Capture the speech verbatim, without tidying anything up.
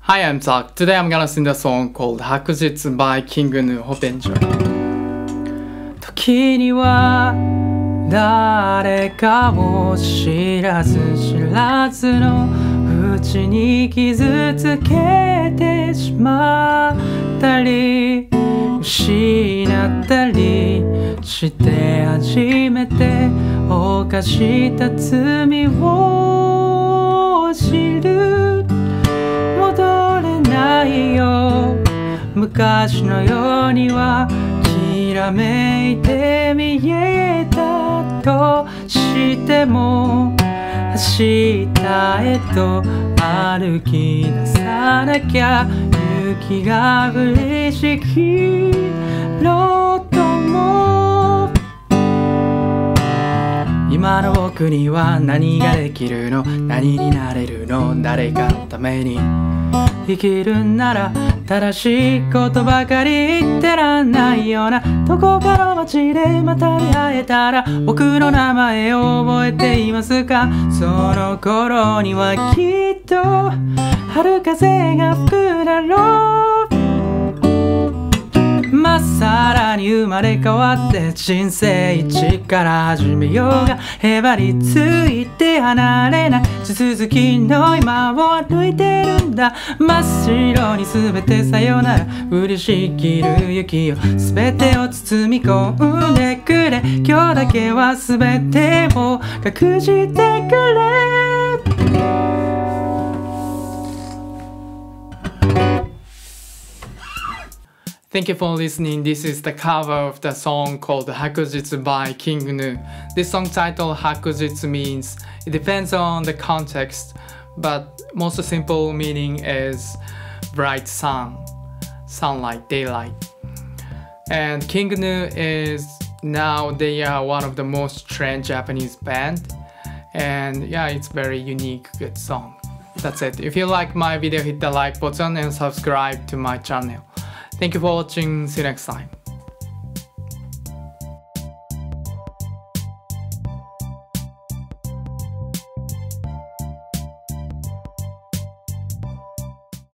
Hi, I'm Zach. Today I'm gonna sing the song called Hakujitsu by King Gnu. Hope you enjoy. 時には誰かを知らず知らずのうちに傷つけてしまったり失ったりして初めて犯した罪を知る。戻れないよ昔のようにはきらめいて見えたとしても明日へと歩き出さなきゃ雪が降りしきろうとも今の僕には何ができるの何になれるの誰かのために生きるなら正しいことばかり言ってらんないようなどこかの街でまた出会えたら僕の名前を覚えていますかその頃にはきっと春風が吹くだろうまっさらに生まれ変わって人生一から始めようがへばりついて離れない地続きの今を歩いてるんだ真っ白に全てさよなら降りしきる雪を全てを包み込んでくれ今日だけは全てを隠してくれThank you for listening. This is the cover of the song called Hakujitsu by King Gnu. This song title Hakujitsu means it depends on the context, but most simple meaning is bright sun, sunlight, daylight. And King Gnu is now they are one of the most trend Japanese band, and yeah, it's very unique, good song. That's it. If you like my video, hit the like button and subscribe to my channel. Thank you for watching. See you next time.